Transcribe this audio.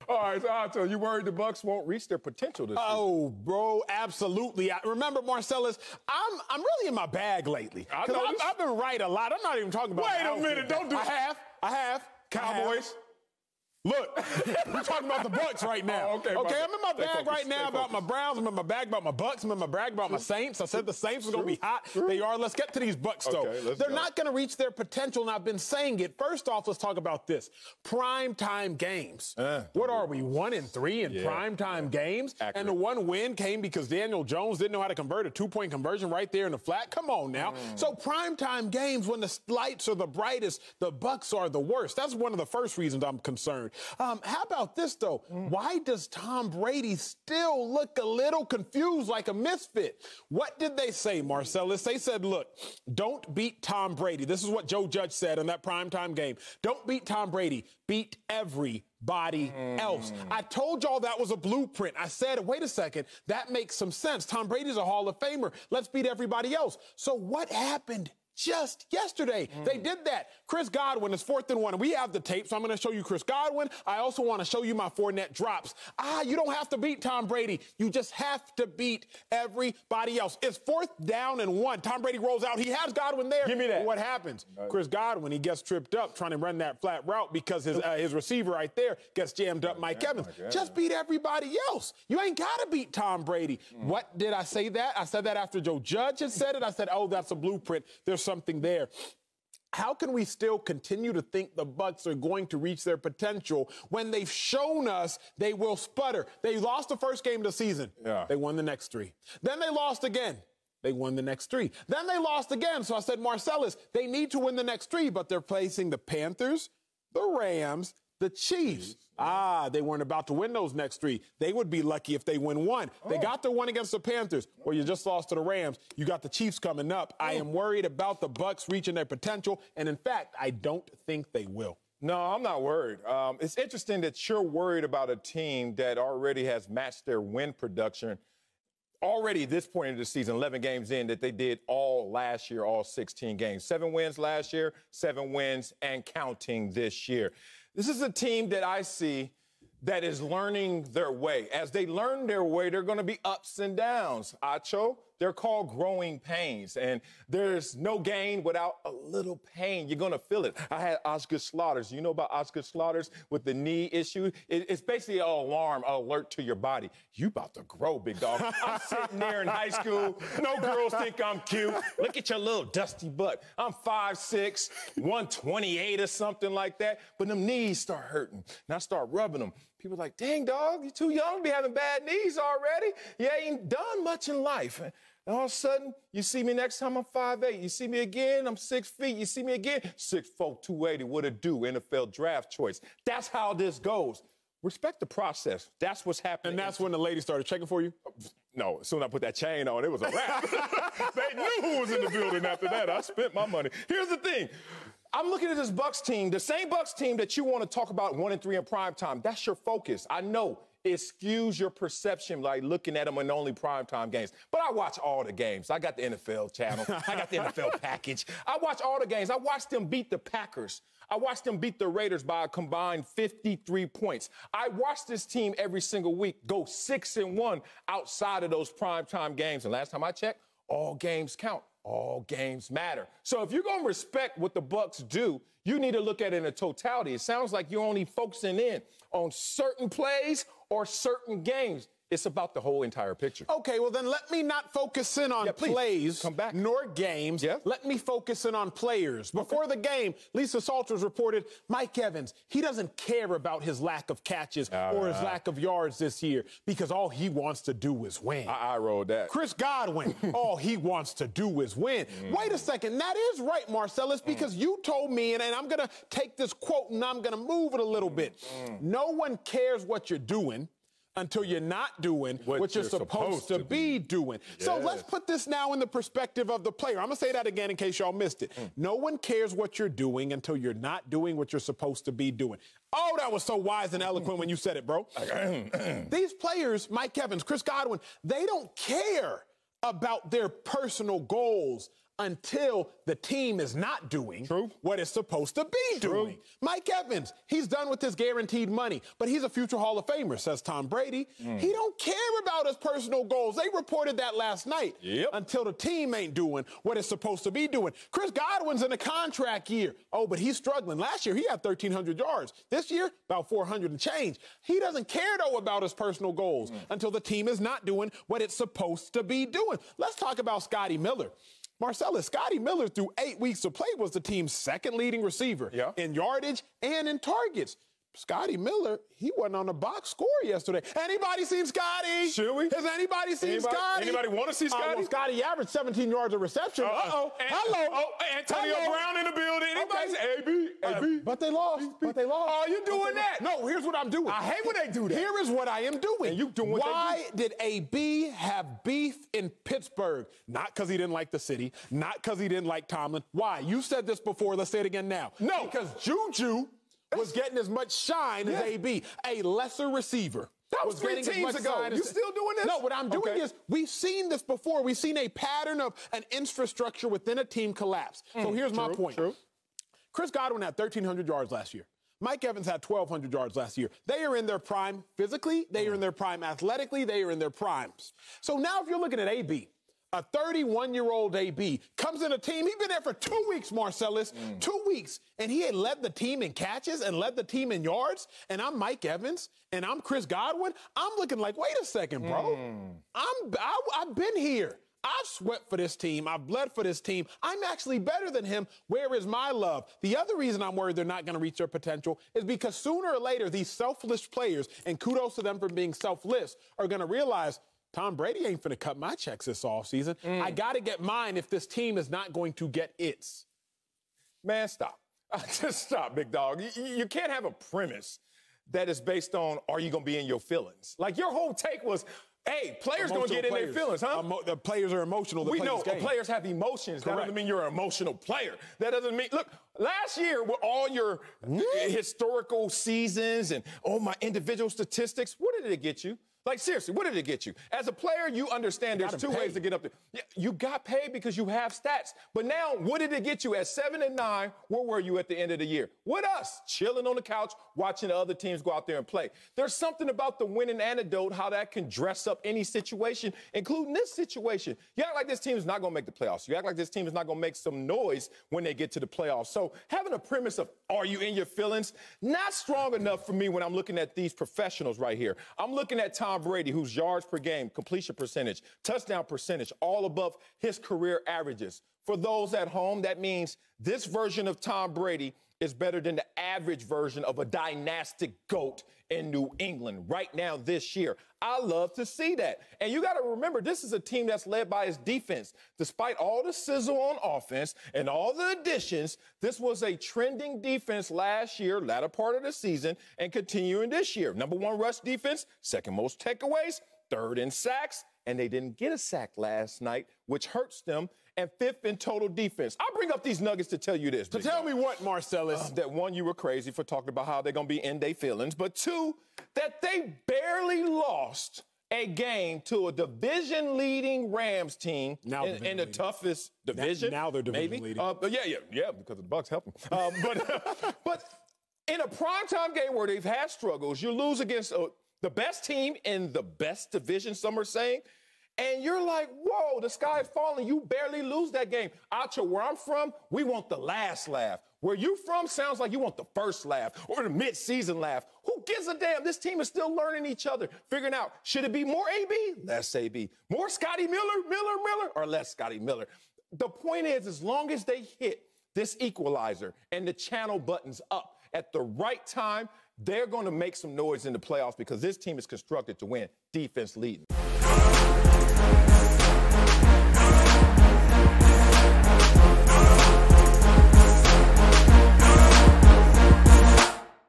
All right, so Acho, you worried the Bucs won't reach their potential this season? Oh, bro, absolutely. Remember, Marcellus, I'm really in my bag lately. I've been right a lot. I'm not even talking about. Wait a minute, don't do. I have. Cowboys. Look, we're talking about the Bucs right now. Oh, okay, I'm in my bag right now about focused. my Browns. I'm in my bag about my Bucs. I'm in my bag about my Saints. I said the Saints was going to be hot. They are. Let's get to these Bucs, though. Okay, They're not going to reach their potential, and I've been saying it. First off, let's talk about this. Primetime games. What are we, 1-3 in primetime games? Accurate. And the one win came because Daniel Jones didn't know how to convert a two-point conversion right there in the flat. Come on now. So primetime games, when the lights are the brightest, the Bucs are the worst. That's one of the first reasons I'm concerned. How about this, though? Why does Tom Brady still look a little confused like a misfit? What did they say, Marcellus? They said, look, don't beat Tom Brady. This is what Joe Judge said in that primetime game. Don't beat Tom Brady. Beat everybody else. I told y'all that was a blueprint. I said, wait a second, that makes some sense. Tom Brady's a Hall of Famer. Let's beat everybody else. So what happened? Just yesterday, they did that. Chris Godwin is 4th and 1. We have the tape, so I'm going to show you Chris Godwin. I also want to show you my 4 net drops. You don't have to beat Tom Brady. You just have to beat everybody else. It's 4th down and 1. Tom Brady rolls out. He has Godwin there. Give me that. What happens? Chris Godwin, he gets tripped up trying to run that flat route because his receiver right there gets jammed up. Mike Evans. Just beat everybody else. You ain't got to beat Tom Brady. What did I say that? I said that after Joe Judge had said it. I said, oh, that's a blueprint. There's something there. How can we still continue to think the Bucs are going to reach their potential when they've shown us they will sputter? They lost the first game of the season. They won the next 3. Then they lost again. They won the next 3. Then they lost again. So I said, Marcellus, they need to win the next 3, but they're facing the Panthers, the Rams, the Chiefs. They weren't about to win those next 3. They would be lucky if they win 1. They got their 1 against the Panthers, or you just lost to the Rams. You got the Chiefs coming up. I am worried about the Bucs reaching their potential, and in fact, I don't think they will. No, I'm not worried. It's interesting that you're worried about a team that already has matched their win production already at this point in the season, 11 games in, that they did all last year, all 16 games. 7 wins last year, 7 wins and counting this year. This is a team that I see that is learning their way. As they learn their way, they're going to be ups and downs. Acho, they're called growing pains, and there's no gain without a little pain. You're going to feel it. I had Oscar Slaughters. You know about Oscar Slaughters with the knee issue? It's basically an alarm, alert to your body. You about to grow, big dog. I'm sitting there in high school. No girls think I'm cute. Look at your little dusty butt. I'm 5'6", 128 or something like that, but them knees start hurting, and I start rubbing them. People are like, dang, dog, you're too young to be having bad knees already. You ain't done much in life. And all of a sudden, you see me next time, I'm 5'8". You see me again, I'm 6 feet. You see me again, 6'4", 280. What it do? NFL draft choice. That's how this goes. Respect the process. That's what's happening. And that's when the lady started checking for you? No, as soon as I put that chain on, it was a wrap. They knew who was in the building after that. I spent my money. Here's the thing. I'm looking at this Bucs team, the same Bucs team that you want to talk about 1-3 in prime time. That's your focus. I know it skews your perception, like looking at them in only primetime games. But I watch all the games. I got the NFL channel. I got the NFL package. I watch all the games. I watched them beat the Packers. I watched them beat the Raiders by a combined 53 points. I watch this team every single week go 6-1 outside of those primetime games. And last time I checked, all games count. All games matter. So if you're going to respect what the Bucs do, you need to look at it in a totality. It sounds like you're only focusing in on certain plays or certain games. It's about the whole entire picture. Okay, well, then let me not focus in on plays nor games. Let me focus in on players. Before the game, Lisa Salters reported Mike Evans, he doesn't care about his lack of catches or his lack of yards this year because all he wants to do is win. I rolled that. Chris Godwin, all he wants to do is win. Wait a second. That is right, Marcellus, because you told me, and I'm going to take this quote and I'm going to move it a little bit. No one cares what you're doing until you're not doing what you're supposed to be doing. So let's put this now in the perspective of the player. I'm going to say that again in case y'all missed it. No one cares what you're doing until you're not doing what you're supposed to be doing. Oh, that was so wise and eloquent when you said it, bro. These players, Mike Evans, Chris Godwin, they don't care about their personal goals until the team is not doing what it's supposed to be doing. Mike Evans, he's done with his guaranteed money, but he's a future Hall of Famer, says Tom Brady. He don't care about his personal goals. They reported that last night until the team ain't doing what it's supposed to be doing. Chris Godwin's in a contract year. Oh, but he's struggling. Last year, he had 1,300 yards. This year, about 400 and change. He doesn't care, though, about his personal goals until the team is not doing what it's supposed to be doing. Let's talk about Scotty Miller. Marcellus, Scotty Miller, through 8 weeks of play, was the team's second leading receiver in yardage and in targets. Scotty Miller, he wasn't on the box score yesterday. Anybody seen Scotty? Should we? Has anybody seen Scotty? Anybody want to see Scotty? Well, Scotty averaged 17 yards of reception. Hello. Oh, Antonio Brown in the building. Anybody say AB? But they lost. Oh, you doing that? No, here's what I'm doing. I hate when they do that. Here is what I am doing. And you doing what Why did AB have beef in Pittsburgh? Not because he didn't like the city. Not because he didn't like Tomlin. Why? You said this before. Let's say it again now. No. Because Juju was getting as much shine as AB, a lesser receiver. That was 3 teams ago. You still doing this? No, what I'm doing is we've seen this before. We've seen a pattern of an infrastructure within a team collapse. So here's my point. Chris Godwin had 1,300 yards last year. Mike Evans had 1,200 yards last year. They are in their prime physically. They are in their prime athletically. They are in their primes. So now if you're looking at AB, a 31-year-old AB comes in a team. He's been there for 2 weeks, Marcellus, 2 weeks, and he had led the team in catches and led the team in yards. And I'm Mike Evans, and I'm Chris Godwin. I'm looking like, wait a second, bro. I've been here. I've sweat for this team. I've bled for this team. I'm actually better than him. Where is my love? The other reason I'm worried they're not going to reach their potential is because sooner or later, these selfless players, and kudos to them for being selfless, are going to realize Tom Brady ain't finna cut my checks this offseason. I got to get mine if this team is not going to get its. Man, stop. Just stop, big dog. You can't have a premise that is based on, are you going to be in your feelings? Like, your whole take was, hey, players going to get in their feelings, huh? The players are emotional. We know players have emotions. Correct. That doesn't mean you're an emotional player. That doesn't mean, look, last year with all your historical seasons and all my individual statistics, what did it get you? Like, seriously, what did it get you? As a player, you understand there's 2 ways to get up there. Yeah, you got paid because you have stats. But now, what did it get you? At 7-9, where were you at the end of the year? With us, chilling on the couch, watching the other teams go out there and play. There's something about the winning antidote, how that can dress up any situation, including this situation. You act like this team is not going to make the playoffs. You act like this team is not going to make some noise when they get to the playoffs. So having a premise of, are you in your feelings? Not strong enough for me when I'm looking at these professionals right here. I'm looking at Tom Brady, whose yards per game, completion percentage, touchdown percentage, all above his career averages. For those at home, that means this version of Tom Brady is better than the average version of a dynastic GOAT in New England right now this year. I love to see that. And you got to remember, this is a team that's led by its defense. Despite all the sizzle on offense and all the additions, this was a trending defense last year, latter part of the season, and continuing this year. Number 1 rush defense, second most takeaways, third in sacks, and they didn't get a sack last night, which hurts them, and 5th in total defense. I'll bring up these nuggets to tell you this. So tell me what, Marcellus? That 1, you were crazy for talking about how they're going to be in their feelings, but 2, that they barely lost a game to a division-leading Rams team in the toughest division. Now they're division-leading. Yeah, because the Bucs help them. But in a primetime game where they've had struggles, you lose against the best team in the best division, some are saying, and you're like, whoa, the sky is falling. You barely lose that game. Acho, where I'm from, we want the last laugh. Where you from sounds like you want the first laugh or the mid-season laugh. Who gives a damn? This team is still learning each other, figuring out, should it be more AB? Less AB. More Scotty Miller, or less Scotty Miller? The point is, as long as they hit this equalizer and the channel buttons up at the right time, they're going to make some noise in the playoffs because this team is constructed to win, defense leading.